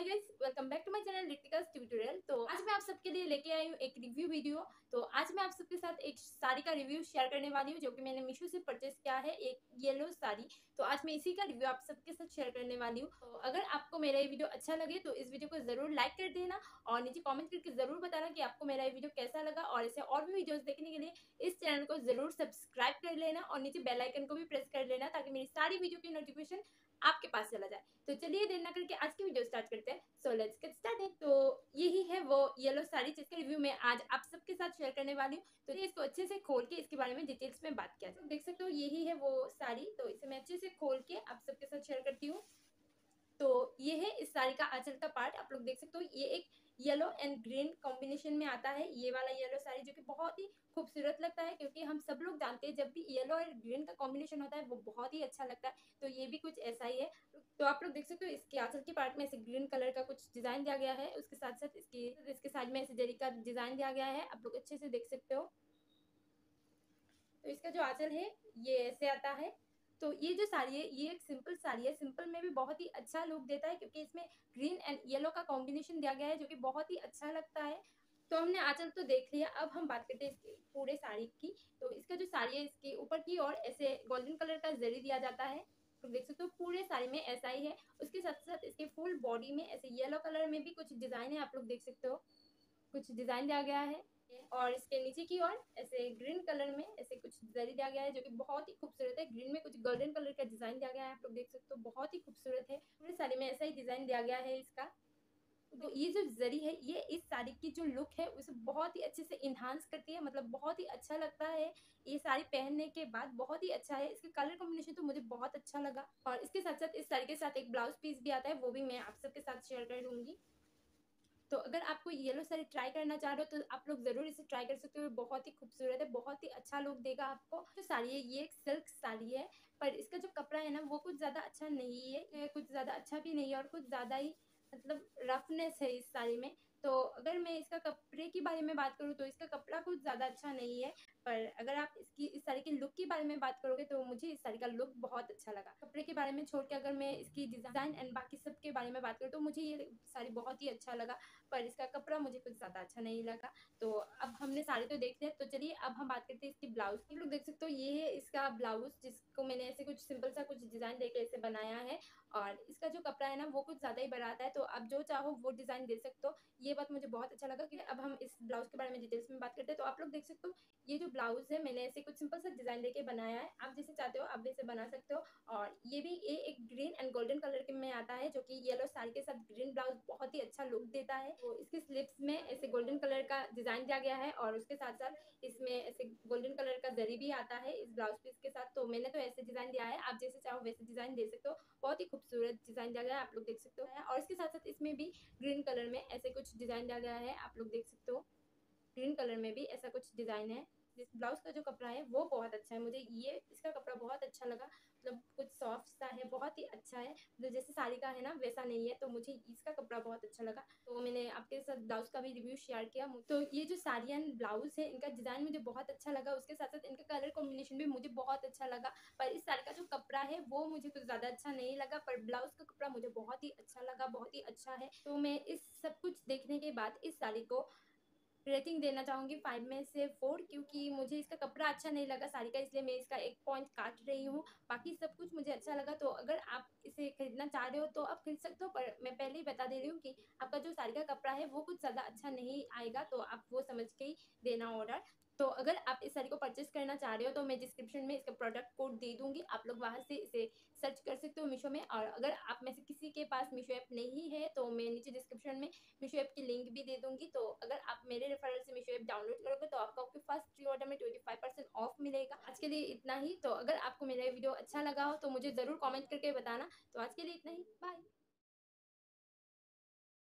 Hi guys, welcome back to my channel Ritika's tutorial. तो आज मैं आप सबके लिए लेके आई हूँ एक रिव्यू वीडियो। तो आज मैं आप सबके साथ एक साड़ी का रिव्यू शेयर करने वाली हूँ जो कि मैंने मीशो से परचेस किया है, एक येलो साड़ी। तो आज मैं इसी का रिव्यू आप सबके साथ शेयर करने वाली हूँ। तो अगर आपको मेरा ये वीडियो अच्छा लगे तो इस वीडियो को जरूर लाइक कर देना और नीचे कॉमेंट करके जरूर बताना कि आपको मेरा ये वीडियो कैसा लगा। और ऐसे और भी वीडियोज देखने के लिए इस चैनल को जरूर सब्सक्राइब कर लेना और नीचे बेल आइकन को भी प्रेस कर लेना ताकि मेरी सारी वीडियो की नोटिफिकेशन आपके पास चला जाए। तो चलिए देर ना करके आज की वीडियो स्टार्ट करते हैं। So let's get started. तो यही है वो येलो साड़ी जिसका रिव्यू मैं आज आप सबके साथ शेयर करने वाली हूँ। तो इसको अच्छे से खोल के इसके बारे में डिटेल्स में बात किया जाए। देख सकते हो यही है वो साड़ी। तो इसे मैं अच्छे से खोल के आप सबके साथ शेयर करती हूँ। तो ये है इस साड़ी का आंचल का पार्ट। आप लोग देख सकते हो ये एक येलो एंड ग्रीन कॉम्बिनेशन में आता है, ये वाला येलो साड़ी जो कि बहुत ही खूबसूरत लगता है क्योंकि हम सब लोग जानते हैं जब भी येलो और ग्रीन का कॉम्बिनेशन होता है वो बहुत ही अच्छा लगता है। तो ये भी कुछ ऐसा ही है। तो आप लोग देख सकते हो इसके आंचल के पार्ट में ऐसे ग्रीन कलर का कुछ डिजाइन दिया गया है, उसके साथ साथ इसके साइड में ऐसे जरी का डिजाइन दिया गया है, आप लोग अच्छे से देख सकते हो। तो इसका जो आंचल है ये ऐसे आता है। तो ये जो साड़ी है ये एक सिंपल साड़ी है, सिंपल में भी बहुत ही अच्छा लुक देता है क्योंकि इसमें ग्रीन एंड येलो का कॉम्बिनेशन दिया गया है जो कि बहुत ही अच्छा लगता है। तो हमने आंचल तो देख लिया, अब हम बात करते हैं इसकी पूरे साड़ी की। तो इसका जो साड़ी है इसके ऊपर की और ऐसे गोल्डन कलर का जरी दिया जाता है, तो देख सकते हो पूरे साड़ी में ऐसा ही है। उसके साथ साथ इसके फुल बॉडी में ऐसे येलो कलर में भी कुछ डिजाइन है, आप लोग देख सकते हो कुछ डिजाइन दिया गया है। और इसके नीचे की ओर ऐसे ग्रीन कलर में ऐसे कुछ जरी दिया गया है जो कि बहुत ही खूबसूरत है। ग्रीन में कुछ गोल्डन कलर का डिजाइन दिया गया है, आप लोग देख सकते हो बहुत ही खूबसूरत है। पूरी साड़ी में ऐसा ही डिजाइन दिया गया है इसका। तो ये जो जरी है ये इस साड़ी की जो लुक है उसे बहुत ही अच्छे से इन्हांस करती है, मतलब बहुत ही अच्छा लगता है। ये साड़ी पहनने के बाद बहुत ही अच्छा है। इसके कलर कॉम्बिनेशन तो मुझे बहुत अच्छा लगा। और इसके साथ साथ इस साड़ी के साथ एक ब्लाउज पीस भी आता है, वो भी मैं आप सबके साथ शेयर कर दूंगी। तो अगर आपको येलो साड़ी ट्राई करना चाह रहे हो तो आप लोग जरूर इसे ट्राई कर सकते हो, बहुत ही खूबसूरत है, बहुत ही अच्छा लुक देगा आपको। जो साड़ी है ये एक सिल्क साड़ी है, पर इसका जो कपड़ा है ना वो कुछ ज्यादा अच्छा नहीं है, ये कुछ ज्यादा अच्छा भी नहीं है और कुछ ज्यादा ही मतलब रफनेस है इस साड़ी में। तो अगर मैं इसका कपड़े के बारे में बात करूँ तो इसका कपड़ा कुछ ज्यादा अच्छा नहीं है। पर अगर आप इस साड़ी की लुक के बारे में बात करोगे तो मुझे इस साड़ी का लुक बहुत अच्छा लगा। कपड़े के बारे में छोड़ के अगर मैं इसकी डिजाइन एंड बाकी सब के बारे में बात करूँ तो मुझे ये साड़ी बहुत ही अच्छा लगा, पर इसका कपड़ा मुझे कुछ ज़्यादा अच्छा नहीं लगा। तो अब हमने साड़ी तो देख लिया, तो चलिए अब हम बात करते हैं इसकी ब्लाउज की। लोग देख सकते हो ये है इसका ब्लाउज जिसको मैंने ऐसे कुछ सिंपल सा कुछ डिज़ाइन देके ऐसे बनाया है। और इसका जो कपड़ा है ना वो कुछ ज़्यादा ही बड़ा आता है, तो आप जो चाहो वो डिज़ाइन दे सकते हो। ये बात मुझे बहुत अच्छा लगा कि अब हम इस ब्लाउज के बारे में डिटेल्स में बात करते हैं। तो आप लोग देख सकते हो ये जो ब्लाउज है मैंने ऐसे कुछ सिंपल सा डिज़ाइन देके बनाया है, आप जैसे चाहते हो आप वैसे बना सकते हो। और ये एक ग्रीन एंड गोल्डन कलर के में आता है जो कि येलो साड़ी के साथ ग्रीन ब्लाउज बहुत ही अच्छा लुक देता है। तो इसके स्लिप्स में ऐसे गोल्डन कलर का डिजाइन दिया गया है और उसके साथ साथ इसमें ऐसे गोल्डन कलर का जरी भी आता है इस ब्लाउज पीस के साथ। तो मैंने तो ऐसे डिजाइन दिया है, आप जैसे चाहो वैसे डिजाइन दे सकते हो। बहुत ही खूबसूरत डिजाइन दिया गया है, आप लोग देख सकते हो। और इसके साथ साथ इसमें भी ग्रीन कलर में ऐसे कुछ डिजाइन दिया गया है, आप लोग देख सकते हो। ग्रीन कलर में भी ऐसा कुछ डिजाइन है। जिस ब्लाउज का जो कपड़ा है वो बहुत अच्छा है, मुझे ये इसका कपड़ा बहुत अच्छा लगा। मतलब कुछ सॉफ्ट सा है, बहुत ही अच्छा है, मतलब जैसे साड़ी का है ना वैसा नहीं है। तो मुझे इसका कपड़ा बहुत अच्छा लगा, तो मैंने आपके साथ ब्लाउज का भी रिव्यू शेयर किया। तो ये जो साड़ी एंड ब्लाउज है इनका डिजाइन मुझे बहुत अच्छा लगा, उसके साथ साथ इनका कलर कॉम्बिनेशन भी मुझे बहुत अच्छा लगा। पर इस साड़ी का जो कपड़ा है वो मुझे कुछ ज्यादा अच्छा नहीं लगा, पर ब्लाउज का कपड़ा मुझे बहुत ही अच्छा लगा, बहुत ही अच्छा है। तो मैं इस सब कुछ देखने के बाद इस साड़ी को रेटिंग देना चाहूँगी 5 में से 4, क्योंकि मुझे इसका कपड़ा अच्छा नहीं लगा साड़ी का, इसलिए मैं इसका 1 पॉइंट काट रही हूँ। बाकी सब कुछ मुझे अच्छा लगा। तो अगर आप इसे खरीदना चाह रहे हो तो आप खरीद सकते हो, पर मैं पहले ही बता दे रही हूँ कि आपका जो साड़ी का कपड़ा है वो कुछ ज़्यादा अच्छा नहीं आएगा, तो आप वो समझ के ही देना ऑर्डर। तो अगर आप इस साड़ी को परचेस करना चाह रहे हो तो मैं डिस्क्रिप्शन में इसका प्रोडक्ट कोड दे दूंगी, आप लोग वहाँ से इसे सर्च कर सकते हो मीशो में। और अगर आप में से किसी के पास मीशो ऐप नहीं है तो मैं नीचे डिस्क्रिप्शन में मीशो ऐप की लिंक भी दे दूंगी। तो अगर आप मेरे रेफरल से मीशो ऐप डाउनलोड करोगे तो आपको फर्स्ट 3 ऑर्डर में 25% ऑफ मिलेगा। आज के लिए इतना ही। तो अगर आपको मेरा वीडियो अच्छा लगा हो तो मुझे ज़रूर कमेंट करके बताना। तो आज के लिए इतना ही, बाय।